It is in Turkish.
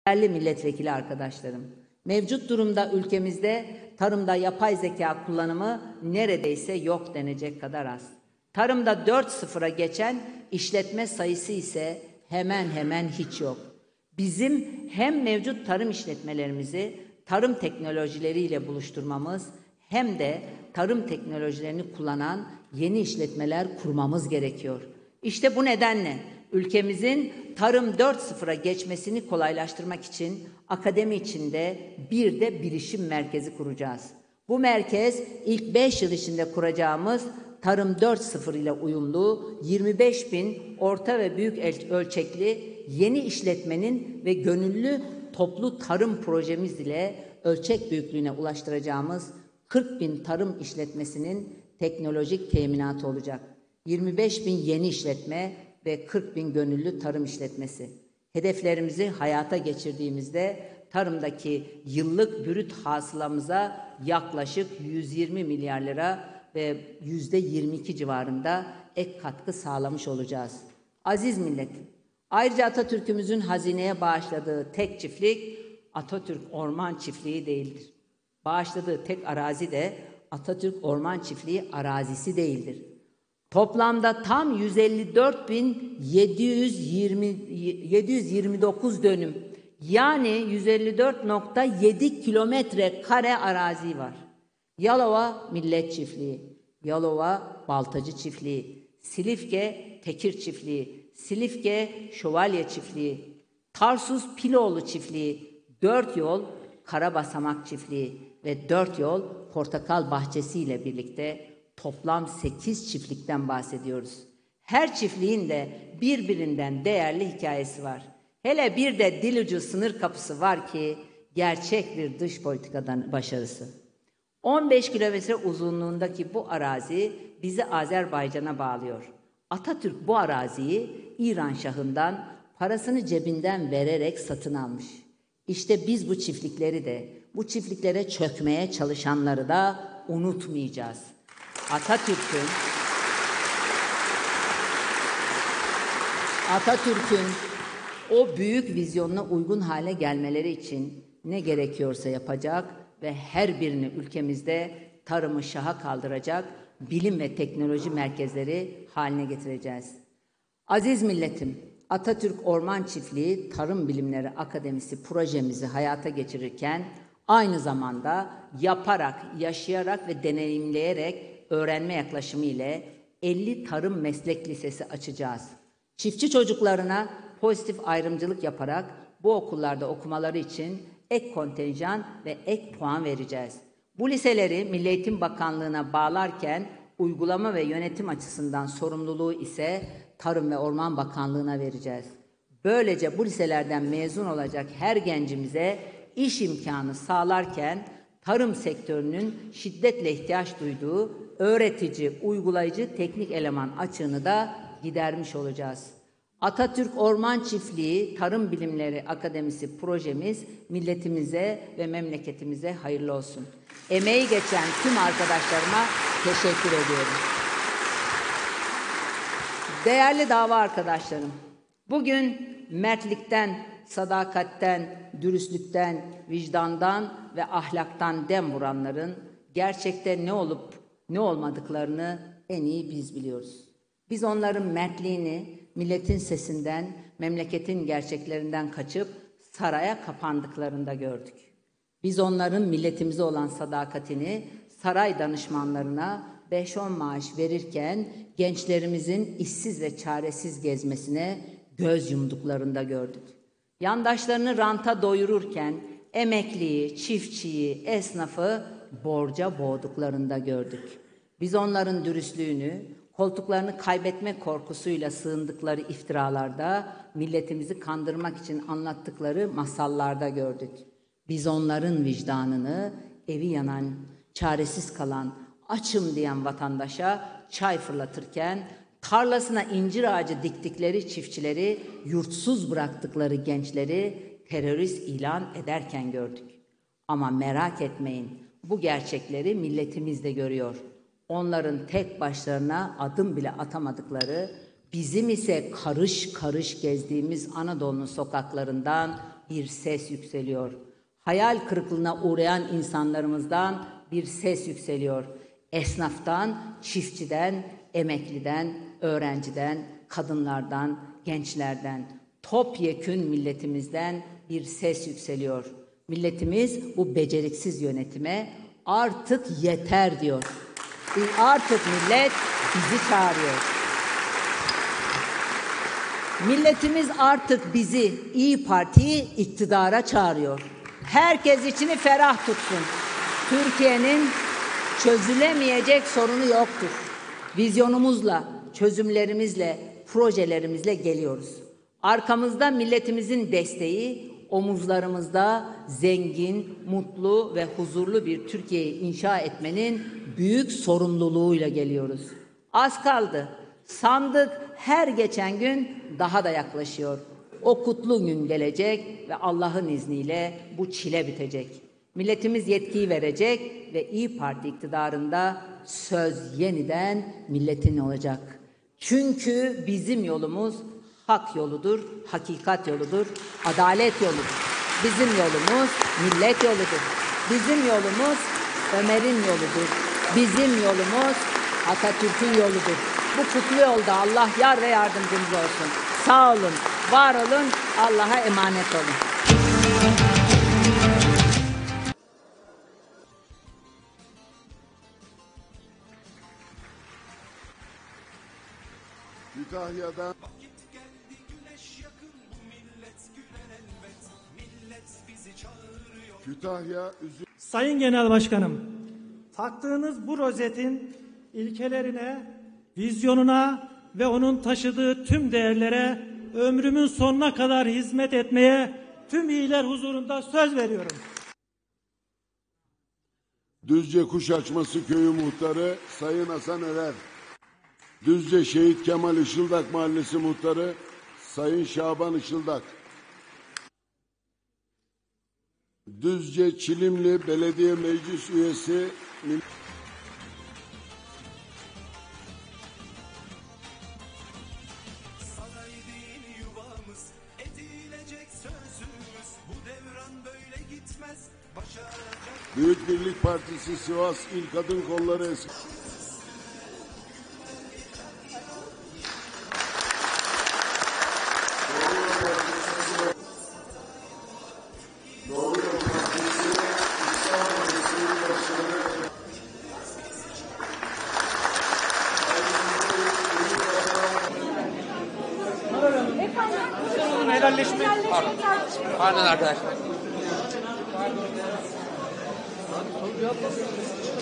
Değerli milletvekili arkadaşlarım, mevcut durumda ülkemizde tarımda yapay zeka kullanımı neredeyse yok denecek kadar az. Tarımda 4.0'a geçen işletme sayısı ise hemen hemen hiç yok. Bizim hem mevcut tarım işletmelerimizi tarım teknolojileriyle buluşturmamız hem de tarım teknolojilerini kullanan yeni işletmeler kurmamız gerekiyor. İşte bu nedenle ülkemizin tarım 4.0'a geçmesini kolaylaştırmak için akademi içinde bir de bilişim merkezi kuracağız. Bu merkez ilk 5 yıl içinde kuracağımız tarım 4.0 ile uyumlu 25.000 orta ve büyük ölçekli yeni işletmenin ve gönüllü toplu tarım projemiz ile ölçek büyüklüğüne ulaştıracağımız 40.000 tarım işletmesinin teknolojik teminatı olacak. 25.000 yeni işletme ve 40.000 gönüllü tarım işletmesi. Hedeflerimizi hayata geçirdiğimizde tarımdaki yıllık brüt hasılamıza yaklaşık 120 milyar lira ve %22 civarında ek katkı sağlamış olacağız. Aziz milletim, ayrıca Atatürk'ümüzün hazineye bağışladığı tek çiftlik Atatürk Orman Çiftliği değildir. Bağışladığı tek arazi de Atatürk Orman Çiftliği arazisi değildir. Toplamda tam 154.729 dönüm, yani 154.7 kilometre kare arazi var. Yalova Millet Çiftliği, Yalova Baltacı Çiftliği, Silifke Tekir Çiftliği, Silifke Şövalye Çiftliği, Tarsus Piloğlu Çiftliği, 4 yol Karabasamak Çiftliği ve 4 yol Portakal Bahçesi ile birlikte toplam 8 çiftlikten bahsediyoruz. Her çiftliğin de birbirinden değerli hikayesi var. Hele bir de dil ucu sınır kapısı var ki gerçek bir dış politikadan başarısı. 15 kilometre uzunluğundaki bu arazi bizi Azerbaycan'a bağlıyor. Atatürk bu araziyi İran Şahı'ndan parasını cebinden vererek satın almış. İşte biz bu çiftlikleri de, bu çiftliklere çökmeye çalışanları da unutmayacağız. Atatürk'ün o büyük vizyonuna uygun hale gelmeleri için ne gerekiyorsa yapacak ve her birini ülkemizde tarımı şaha kaldıracak bilim ve teknoloji merkezleri haline getireceğiz. Aziz milletim, Atatürk Orman Çiftliği Tarım Bilimleri Akademisi projemizi hayata geçirirken aynı zamanda yaparak, yaşayarak ve deneyimleyerek öğrenme yaklaşımı ile 50 tarım meslek lisesi açacağız. Çiftçi çocuklarına pozitif ayrımcılık yaparak bu okullarda okumaları için ek kontenjan ve ek puan vereceğiz. Bu liseleri Milli Eğitim Bakanlığı'na bağlarken uygulama ve yönetim açısından sorumluluğu ise Tarım ve Orman Bakanlığı'na vereceğiz. Böylece bu liselerden mezun olacak her gencimize iş imkanı sağlarken tarım sektörünün şiddetle ihtiyaç duyduğu öğretici, uygulayıcı teknik eleman açığını da gidermiş olacağız. Atatürk Orman Çiftliği Tarım Bilimleri Akademisi projemiz milletimize ve memleketimize hayırlı olsun. Emeği geçen tüm arkadaşlarıma teşekkür ediyorum. Değerli dava arkadaşlarım, bugün mertlikten, sadakatten, dürüstlükten, vicdandan ve ahlaktan dem vuranların gerçekte ne olup ne olmadıklarını en iyi biz biliyoruz. Biz onların mertliğini milletin sesinden, memleketin gerçeklerinden kaçıp saraya kapandıklarında gördük. Biz onların milletimize olan sadakatini saray danışmanlarına 5-10 maaş verirken gençlerimizin işsiz ve çaresiz gezmesine göz yumduklarında gördük. Yandaşlarını ranta doyururken emekliyi, çiftçiyi, esnafı borca boğduklarında gördük. Biz onların dürüstlüğünü, koltuklarını kaybetme korkusuyla sığındıkları iftiralarda, milletimizi kandırmak için anlattıkları masallarda gördük. Biz onların vicdanını, evi yanan, çaresiz kalan, açım diyen vatandaşa çay fırlatırken, tarlasına incir ağacı diktikleri çiftçileri, yurtsuz bıraktıkları gençleri terörist ilan ederken gördük. Ama merak etmeyin, bu gerçekleri milletimiz de görüyor. Onların tek başlarına adım bile atamadıkları, bizim ise karış karış gezdiğimiz Anadolu'nun sokaklarından bir ses yükseliyor. Hayal kırıklığına uğrayan insanlarımızdan bir ses yükseliyor. Esnaftan, çiftçiden, emekliden, öğrenciden, kadınlardan, gençlerden, topyekün milletimizden bir ses yükseliyor. Milletimiz bu beceriksiz yönetime artık yeter diyor. Artık millet bizi çağırıyor. Milletimiz artık bizi, İYİ Parti'yi iktidara çağırıyor. Herkes içini ferah tutsun. Türkiye'nin çözülemeyecek sorunu yoktur. Vizyonumuzla, çözümlerimizle, projelerimizle geliyoruz. Arkamızda milletimizin desteği, omuzlarımızda zengin, mutlu ve huzurlu bir Türkiye'yi inşa etmenin büyük sorumluluğuyla geliyoruz. Az kaldı. Sandık her geçen gün daha da yaklaşıyor. O kutlu gün gelecek ve Allah'ın izniyle bu çile bitecek. Milletimiz yetkiyi verecek ve İYİ Parti iktidarında söz yeniden milletin olacak. Çünkü bizim yolumuz hak yoludur, hakikat yoludur, adalet yoludur. Bizim yolumuz millet yoludur. Bizim yolumuz Ömer'in yoludur. Bizim yolumuz Atatürk'ün yoludur. Bu kutlu yolda Allah yar ve yardımcımız olsun. Sağ olun, var olun, Allah'a emanet olun. Kütahya'dan Kütahya Üzüm Sayın Genel Başkanım, taktığınız bu rozetin ilkelerine, vizyonuna ve onun taşıdığı tüm değerlere ömrümün sonuna kadar hizmet etmeye tüm iyiler huzurunda söz veriyorum. Düzce Kuşaçması Köyü Muhtarı Sayın Hasan Örer, Düzce Şehit Kemal Işıldak Mahallesi Muhtarı Sayın Şaban Işıldak, Düzce Çilimli Belediye Meclis Üyesi Büyük Birlik Partisi Sivas İl Kadın Kolları Eski Helalleşme. Pardon arkadaşlar.